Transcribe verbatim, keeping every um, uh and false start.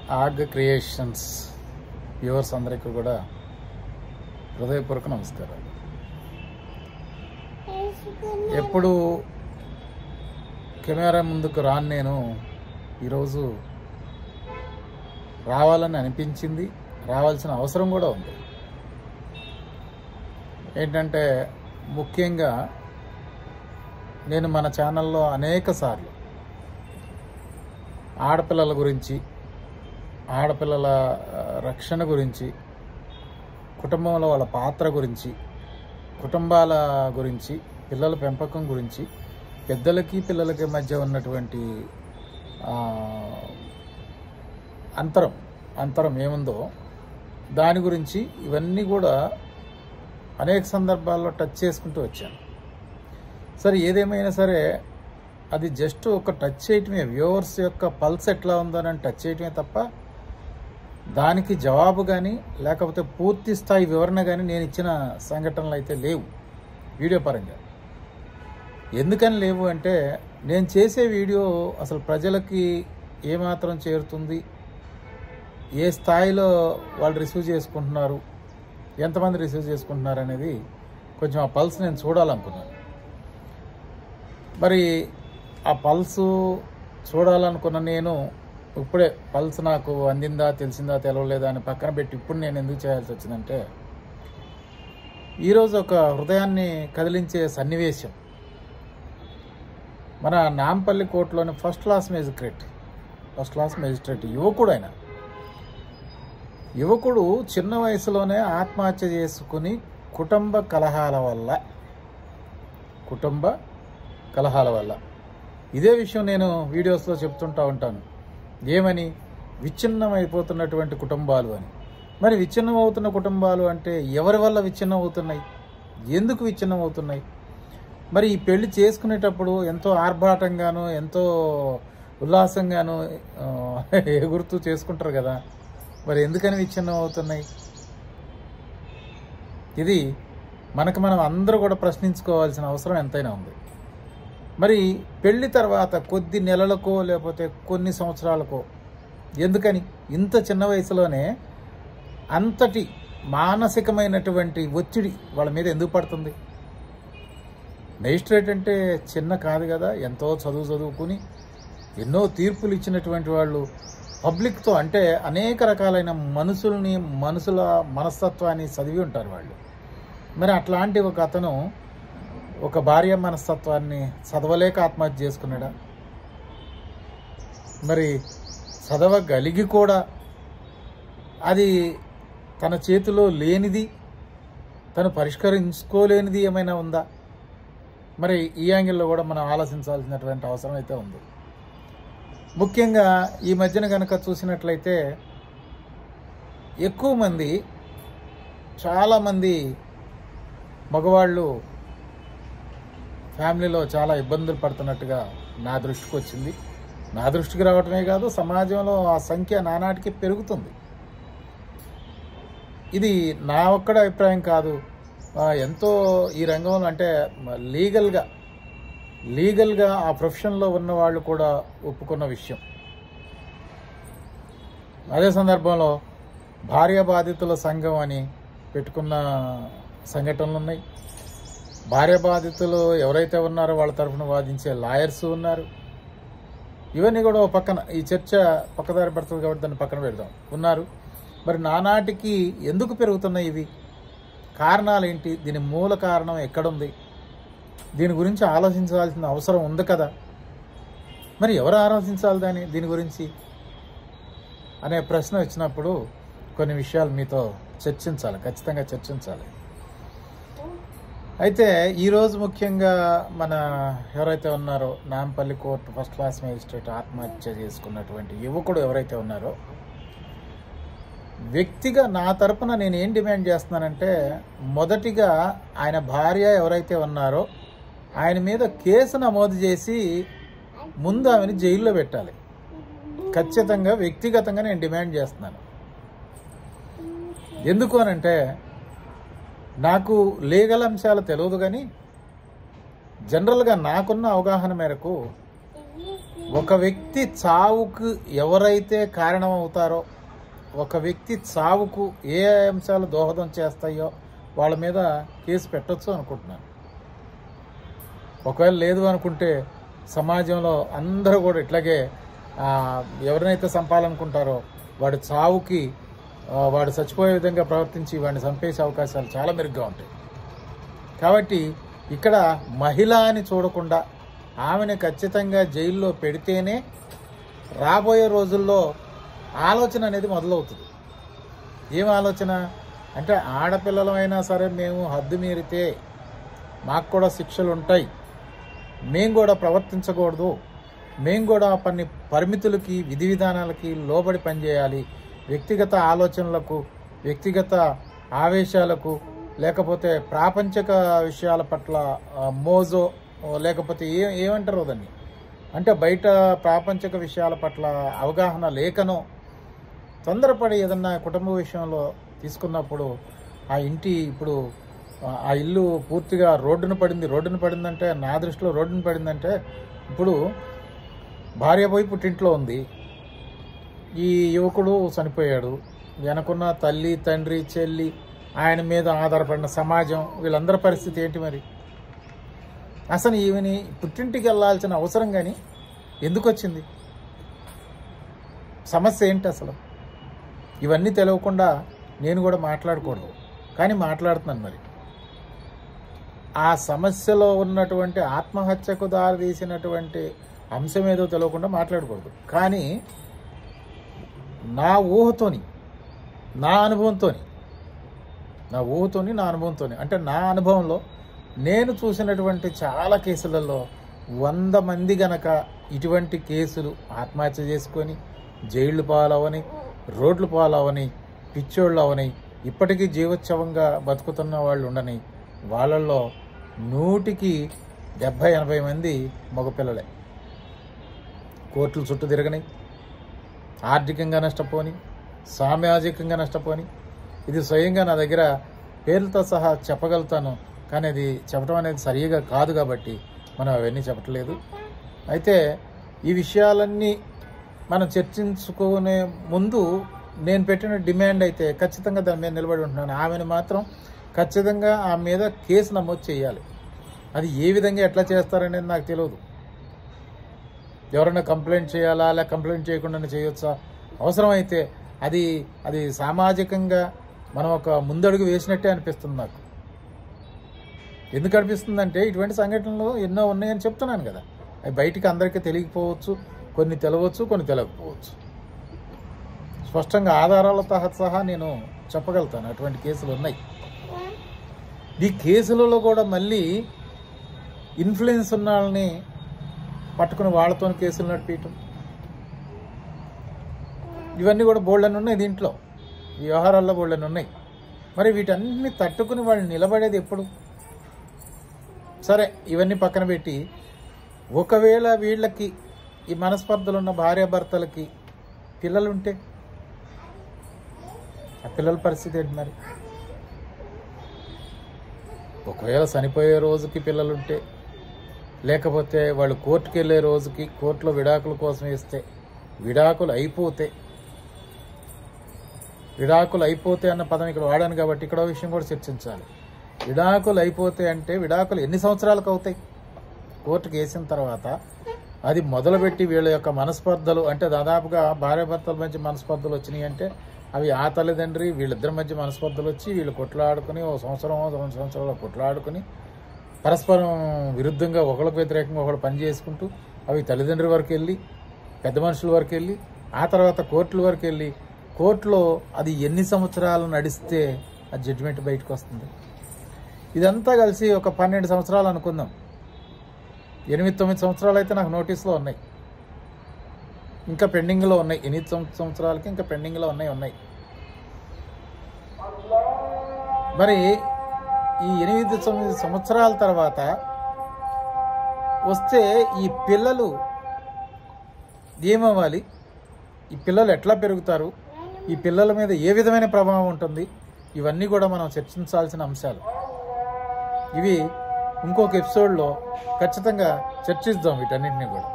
ఆగ్ creations viewers అందరికీ కూడా హృదయపూర్వక నమస్కారం. ఎప్పుడు కెమెరా ముందుకు రాను నేను ఈరోజు రావాలని అనిపించింది, రావాల్సిన అవసరం కూడా ఉంది. ఏంటంటే ముఖ్యంగా నేను మన ఛానల్లో అనేక సార్లు ఆడపిల్లల గురించి, ఆడపిల్లల రక్షణ గురించి, కుటుంబంలో వాళ్ళ పాత్ర గురించి, కుటుంబాల గురించి, పిల్లల పెంపకం గురించి, పెద్దలకి పిల్లలకి మధ్య ఉన్నటువంటి అంతరం అంతరం ఏముందో దాని గురించి ఇవన్నీ కూడా అనేక సందర్భాల్లో టచ్ చేసుకుంటూ వచ్చాను. సరే, ఏదేమైనా సరే అది జస్ట్ ఒక టచ్ చేయటమే, వ్యూవర్స్ యొక్క పల్స్ ఎట్లా ఉందని టచ్ చేయటమే తప్ప దానికి జవాబు కానీ లేకపోతే పూర్తి స్థాయి వివరణ కానీ నేను ఇచ్చిన సంఘటనలు అయితే లేవు వీడియో పరంగా. ఎందుకని లేవు అంటే నేను చేసే వీడియో అసలు ప్రజలకి ఏమాత్రం చేరుతుంది, ఏ స్థాయిలో వాళ్ళు రిసీవ్ చేసుకుంటున్నారు, ఎంతమంది రిసీవ్ చేసుకుంటున్నారు అనేది కొంచెం ఆ పల్స్ నేను చూడాలనుకున్నాను. మరి ఆ పల్సు చూడాలనుకున్న నేను ఇప్పుడే పల్స్ నాకు అందిందా, తెలిసిందా, తెలవలేదా అని పక్కన పెట్టి ఇప్పుడు నేను ఎందుకు చేయాల్సి వచ్చిందంటే, ఈరోజు ఒక హృదయాన్ని కదిలించే సన్నివేశం. మన నాంపల్లి కోర్టులోని first class magistrate first class magistrate యువకుడు ఆయన యువకుడు చిన్న వయసులోనే ఆత్మహత్య చేసుకుని కుటుంబ కలహాల వల్ల కుటుంబ కలహాల వల్ల ఇదే విషయం నేను వీడియోస్లో చెప్తుంటా ఉంటాను. ఏమని? విచ్ఛిన్నమైపోతున్నటువంటి కుటుంబాలు అని. మరి విచ్ఛిన్నం అవుతున్న కుటుంబాలు అంటే ఎవరి వల్ల విచ్ఛిన్నం అవుతున్నాయి, ఎందుకు విచ్ఛిన్నం అవుతున్నాయి? మరి ఈ పెళ్లి చేసుకునేటప్పుడు ఎంతో ఆర్భాటంగాను ఎంతో ఉల్లాసంగాను ఎగురుతూ చేసుకుంటారు కదా, మరి ఎందుకని విచ్ఛిన్నం అవుతున్నాయి? ఇది మనకు మనం అందరూ కూడా ప్రశ్నించుకోవాల్సిన అవసరం ఎంతైనా ఉంది. మరి పెళ్లి తర్వాత కొద్ది నెలలకో లేకపోతే కొన్ని సంవత్సరాలకో ఎందుకని ఇంత చిన్న వయసులోనే అంతటి మానసికమైనటువంటి ఒత్తిడి వాళ్ళ మీద ఎందుకు పడుతుంది? మేజిస్ట్రేట్ అంటే చిన్న కాదు కదా, ఎంతో చదువు చదువుకుని ఎన్నో తీర్పులు ఇచ్చినటువంటి వాళ్ళు, పబ్లిక్తో అంటే అనేక రకాలైన మనుషుల్ని మనుషుల మనస్తత్వాన్ని చదివి ఉంటారు వాళ్ళు. మరి అట్లాంటి ఒక అతను ఒక భార్య మనస్తత్వాన్ని చదవలేక ఆత్మహత్య చేసుకున్నాడా? మరి చదవగలిగి కూడా అది తన చేతిలో లేనిది, తను పరిష్కరించుకోలేనిది ఏమైనా ఉందా? మరి ఈ యాంగిల్లో కూడా మనం ఆలోచించాల్సినటువంటి అవసరం అయితే ఉంది. ముఖ్యంగా ఈ మధ్యన కనుక చూసినట్లయితే ఎక్కువ మంది, చాలామంది మగవాళ్ళు ఫ్యామిలీలో చాలా ఇబ్బందులు పడుతున్నట్టుగా నా దృష్టికి వచ్చింది. నా దృష్టికి రావటమే కాదు, సమాజంలో ఆ సంఖ్య నానాటికి పెరుగుతుంది. ఇది నా ఒక్కడ అభిప్రాయం కాదు, ఎంతో ఈ రంగంలో అంటే లీగల్గా లీగల్గా ఆ ప్రొఫెషన్లో ఉన్న వాళ్ళు కూడా ఒప్పుకున్న విషయం. అదే సందర్భంలో భార్య బాధితుల సంఘం అని పెట్టుకున్న సంఘటనలు ఉన్నాయి. భార్య బాధితులు ఎవరైతే ఉన్నారో వాళ్ళ తరఫున వాదించే లాయర్స్ ఉన్నారు. ఇవన్నీ కూడా ఒక పక్కన, ఈ చర్చ పక్కదారి పడుతుంది కాబట్టి దాన్ని పక్కన పెడదాం, ఉన్నారు. మరి నానాటికి ఎందుకు పెరుగుతున్నాయి ఇవి? కారణాలు ఏంటి? దీని మూల కారణం ఎక్కడుంది? దీని గురించి ఆలోచించాల్సిన అవసరం ఉంది కదా. మరి ఎవరు ఆలోచించాలి దాని దీని గురించి అనే ప్రశ్న వచ్చినప్పుడు కొన్ని విషయాలు మీతో చర్చించాలి, ఖచ్చితంగా చర్చించాలి. అయితే ఈరోజు ముఖ్యంగా మన ఎవరైతే ఉన్నారో Nampally court first class magistrate ఆత్మహత్య చేసుకున్నటువంటి యువకుడు ఎవరైతే ఉన్నారో, వ్యక్తిగా నా తరపున నేను ఏం డిమాండ్ చేస్తున్నానంటే, మొదటిగా ఆయన భార్య ఎవరైతే ఉన్నారో ఆయన మీద కేసు నమోదు చేసి ముందు ఆమెను జైల్లో పెట్టాలి. ఖచ్చితంగా వ్యక్తిగతంగా నేను డిమాండ్ చేస్తున్నాను. ఎందుకు అనంటే, నాకు లీగల్ అంశాలు తెలియదు కానీ జనరల్గా నాకున్న అవగాహన మేరకు ఒక వ్యక్తి చావుకు ఎవరైతే కారణం అవుతారో, ఒక వ్యక్తి చావుకు ఏ అంశాలు దోహదం చేస్తాయో వాళ్ళ మీద కేసు పెట్టొచ్చు అనుకుంటున్నాను. ఒకవేళ లేదు అనుకుంటే సమాజంలో అందరూ కూడా ఇట్లాగే ఎవరినైతే చంపాలనుకుంటారో వాడి చావుకి వాడు చచ్చిపోయే విధంగా ప్రవర్తించి వాడిని చంపేసే అవకాశాలు చాలా మెరుగ్గా ఉంటాయి. కాబట్టి ఇక్కడ మహిళ అని చూడకుండా ఆమెను ఖచ్చితంగా జైల్లో పెడితేనే రాబోయే రోజుల్లో ఆలోచన అనేది మొదలవుతుంది. ఏం ఆలోచన అంటే, ఆడపిల్లలమైనా సరే మేము హద్దు మీరితే మాకు కూడా శిక్షలు ఉంటాయి, మేము కూడా ప్రవర్తించకూడదు, మేము కూడా కొన్ని పరిమితులకి విధి విధానాలకి లోబడి పనిచేయాలి, వ్యక్తిగత ఆలోచనలకు వ్యక్తిగత ఆవేశాలకు లేకపోతే ప్రాపంచిక విషయాల పట్ల మోజో లేకపోతే ఏ ఏమంటారు దాన్ని అంటే బయట ప్రాపంచిక విషయాల పట్ల అవగాహన లేకనో తొందరపడి ఏదన్నా కుటుంబ విషయంలో తీసుకున్నప్పుడు ఆ ఇంటి ఇప్పుడు ఆ ఇల్లు పూర్తిగా రోడ్డున పడింది రోడ్డున పడిందంటే నా దృష్టిలో రోడ్డున పడిందంటే ఇప్పుడు భార్య పోయి పుట్టింట్లో ఉంది, ఈ యువకుడు చనిపోయాడు, వెనకున్న తల్లి తండ్రి చెల్లి ఆయన మీద ఆధారపడిన సమాజం వీళ్ళందరి పరిస్థితి ఏంటి? మరి అసలు ఈమెని పుట్టింటికి వెళ్ళాల్సిన అవసరం కానీ ఎందుకు వచ్చింది? సమస్య ఏంటి అసలు? ఇవన్నీ తెలియకుండా నేను కూడా మాట్లాడకూడదు, కానీ మాట్లాడుతున్నాను. మరి ఆ సమస్యలో ఉన్నటువంటి ఆత్మహత్యకు దారితీసినటువంటి అంశం ఏదో తెలియకుండా మాట్లాడకూడదు. కానీ నా ఊహతోని నా అనుభవంతోని నా ఊహతోని నా అనుభవంతోని అంటే నా అనుభవంలో నేను చూసినటువంటి చాలా కేసులలో వంద మంది గనక ఇటువంటి కేసులు ఆత్మహత్య చేసుకొని జైళ్ళు పాలవని రోడ్లు పాలవని పిచ్చోళ్ళు అవని ఇప్పటికీ జీవోత్సవంగా బతుకుతున్న వాళ్ళు ఉండని వాళ్ళల్లో నూటికి డెబ్భై ఎనభై మంది మగపిల్లలే. కోర్టులు చుట్టూ తిరగని, ఆర్థికంగా నష్టపోని, సామాజికంగా నష్టపోని. ఇది స్వయంగా నా దగ్గర పేర్లతో సహా చెప్పగలుగుతాను, కానీ అది చెప్పడం అనేది సరిగా కాదు కాబట్టి మనం అవన్నీ చెప్పట్లేదు. అయితే ఈ విషయాలన్నీ మనం చర్చించుకునే ముందు నేను పెట్టిన డిమాండ్ అయితే ఖచ్చితంగా దాని మీద నిలబడి ఉంటున్నాను. ఆమెను మాత్రం ఖచ్చితంగా ఆమె మీద కేసు నమోదు చేయాలి. అది ఏ విధంగా ఎట్లా చేస్తారనేది నాకు తెలియదు. ఎవరైనా కంప్లైంట్ చేయాలా లేక కంప్లైంట్ చేయకుండానే చేయొచ్చా? అవసరమైతే అది అది సామాజికంగా మనం ఒక ముందడుగు వేసినట్టే అనిపిస్తుంది నాకు. ఎందుకు అనిపిస్తుందంటే ఇటువంటి సంఘటనలు ఎన్నో ఉన్నాయని చెప్తున్నాను కదా. అవి బయటికి అందరికీ తెలియకపోవచ్చు, కొన్ని తెలవచ్చు, కొన్ని తెలియకపోవచ్చు. స్పష్టంగా ఆధారాలతో సహా నేను చెప్పగలుగుతాను అటువంటి కేసులు ఉన్నాయి. ఈ కేసులలో కూడా మళ్ళీ ఇన్ఫ్లుయెన్స్ ఉన్న వాళ్ళని పట్టుకుని వాళ్ళతో కేసులు నడిపించడం, ఇవన్నీ కూడా బోల్డని ఉన్నాయి దీంట్లో, ఈ వ్యవహారాల్లో బోల్డని ఉన్నాయి. మరి వీటన్ని తట్టుకుని వాళ్ళు నిలబడేది ఎప్పుడు? సరే, ఇవన్నీ పక్కన పెట్టి ఒకవేళ వీళ్ళకి ఈ మనస్పర్ధలు ఉన్న భార్యాభర్తలకి పిల్లలుంటే ఆ పిల్లల పరిస్థితి ఏంటి? మరి ఒకవేళ చనిపోయే రోజుకి పిల్లలుంటే, లేకపోతే వాళ్ళు కోర్టుకు వెళ్ళే రోజుకి కోర్టులో విడాకుల కోసం ఇస్తే విడాకులు అయిపోతే విడాకులు అయిపోతే అన్న పదం ఇక్కడ వాడాను కాబట్టి ఇక్కడ విషయం కూడా చర్చించాలి. విడాకులు అయిపోతే అంటే విడాకులు ఎన్ని సంవత్సరాలకు అవుతాయి? కోర్టుకు వేసిన తర్వాత అది మొదలుపెట్టి వీళ్ళ యొక్క మనస్పర్ధలు అంటే దాదాపుగా భార్యాభర్తల మధ్య మనస్పర్ధలు వచ్చినాయి అంటే అవి ఆ తల్లిదండ్రి వీళ్ళిద్దరి మధ్య మనస్పర్ధలు వచ్చి వీళ్ళు కొట్లాడుకుని ఓ సంవత్సరం రెండు సంవత్సరాలు కొట్లాడుకుని పరస్పరం విరుద్ధంగా ఒకళ్ళకు వ్యతిరేకంగా ఒకళ్ళు పని చేసుకుంటూ అవి తల్లిదండ్రుల వరకు వెళ్ళి పెద్ద మనుషుల వరకు వెళ్ళి ఆ తర్వాత కోర్టుల వరకు వెళ్ళి కోర్టులో అది ఎన్ని సంవత్సరాలు నడిస్తే ఆ జడ్జిమెంట్ బయటకు వస్తుంది. ఇదంతా కలిసి ఒక పన్నెండు సంవత్సరాలు అనుకుందాం. ఎనిమిది తొమ్మిది సంవత్సరాలు అయితే నాకు నోటీసులో ఉన్నాయి, ఇంకా పెండింగ్లో ఉన్నాయి. ఎనిమిది సంవత్సరాలకి ఇంకా పెండింగ్లో ఉన్నాయి ఉన్నాయి మరి ఈ ఎనిమిది తొమ్మిది సంవత్సరాల తర్వాత వస్తే ఈ పిల్లలు ఏమవ్వాలి? ఈ పిల్లలు ఎట్లా పెరుగుతారు? ఈ పిల్లల మీద ఏ విధమైన ప్రభావం ఉంటుంది? ఇవన్నీ కూడా మనం చర్చించాల్సిన అంశాలు. ఇవి ఇంకొక ఎపిసోడ్లో ఖచ్చితంగా చర్చిద్దాం వీటన్నింటినీ కూడా.